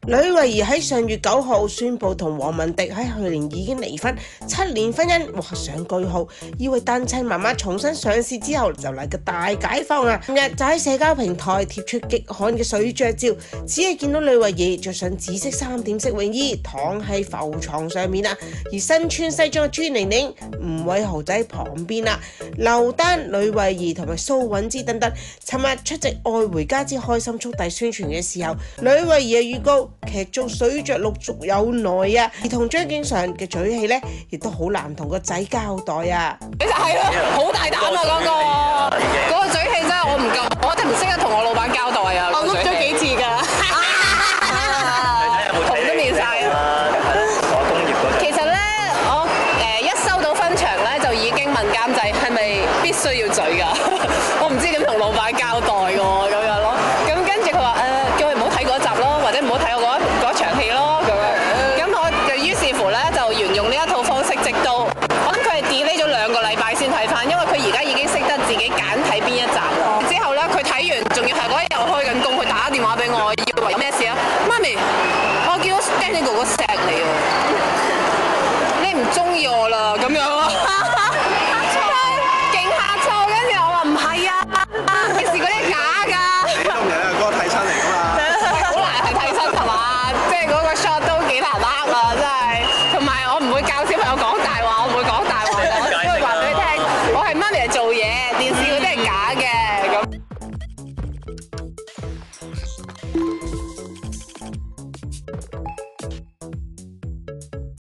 呂慧儀喺上月9號宣布同黃文迪喺去年已經離婚，7年婚姻畫上句號。以為單親媽媽重新上市之後就嚟個大解放啊！近日就喺社交平台貼出極寒嘅水着照，只係見到呂慧儀着上紫色3點式泳衣躺喺浮床上面啊，而身穿西裝嘅朱寧寧、吳偉豪仔喺旁邊啦。劉丹、呂慧儀同埋蘇韻芝等等，尋日出席《愛回家之開心速遞》宣傳嘅時候，呂慧儀嘅預告劇中水着陸續有來啊，而同張敬上嘅嘴戲呢，亦都好難同個仔交代啊。 其實係咯，好大膽啊嗰個嘴戲真係我唔夠，我一定唔識得同我老闆交代啊。我錄咗幾次㗎，紅都面晒啊！其實咧，我一收到分場咧，就已經問監製係咪必須要嘴㗎？我唔知點同老闆交代㗎喎，咁樣咯。咁跟住佢話叫佢唔好睇嗰集咯，或者唔好睇我嗰場戲咯，咁樣。咁我就於是乎咧就沿用呢一套方式，直到我諗佢係 delay 咗2個禮拜先睇翻，因為佢而家已經識得自己揀睇邊一集啦。之後咧佢睇完，仲要係嗰日又開緊工，佢打電話俾我，以為有咩事啊？媽咪，我見到 Danny 哥哥錫你喎，你唔中意我啦咁樣咯。